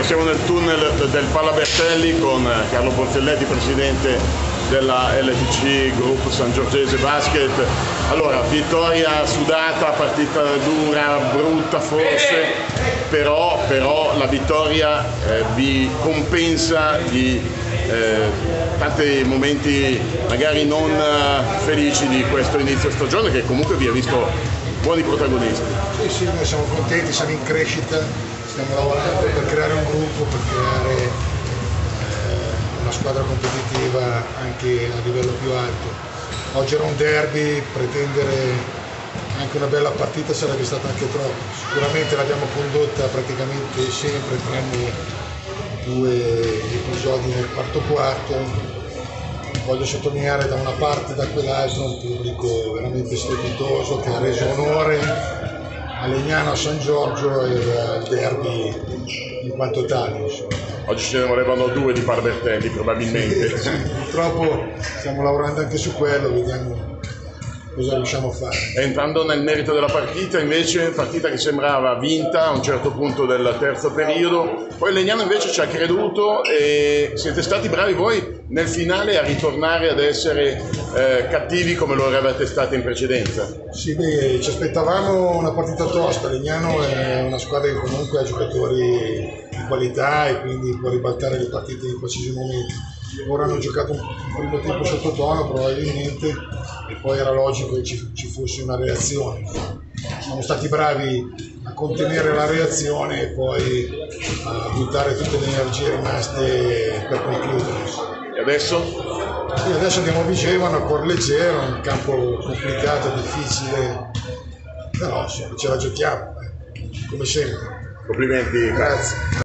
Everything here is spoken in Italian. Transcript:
Siamo nel tunnel del Palabertelli con Carlo Ponzelletti, presidente della LTC Group Sangiorgese Basket. Allora, vittoria sudata, partita dura, brutta forse, però la vittoria vi compensa di tanti momenti magari non felici di questo inizio stagione, che comunque vi ha visto buoni protagonisti. Sì, noi siamo contenti, siamo in crescita, stiamo lavorando per creare un gruppo, per creare una squadra competitiva anche a livello più alto. Oggi era un derby, pretendere anche una bella partita sarebbe stata anche troppo. Sicuramente l'abbiamo condotta praticamente sempre, tranne due episodi nel quarto. Voglio sottolineare da una parte e da quell'altra un pubblico veramente strepitoso che ha reso onore a Legnano, a San Giorgio e al derby in quanto tali. Oggi ce ne volevano due di Palabertelli probabilmente. Sì, purtroppo stiamo lavorando anche su quello, vediamo cosa riusciamo a fare. Entrando nel merito della partita, invece, partita che sembrava vinta a un certo punto del terzo periodo, poi Legnano invece ci ha creduto e siete stati bravi voi nel finale a ritornare ad essere cattivi come lo eravate stati in precedenza. Sì, beh, ci aspettavamo una partita tosta. Legnano è una squadra che comunque ha giocatori di qualità e quindi può ribaltare le partite in qualsiasi momento. Ora hanno giocato un primo tempo sottotono probabilmente e poi era logico che ci fosse una reazione. Siamo stati bravi a contenere la reazione e poi a buttare tutte le energie rimaste per concludere. E adesso? Sì, adesso andiamo a Vigevano a cuor leggero, un campo complicato, difficile, però ce la giochiamo, come sempre. Complimenti. Grazie.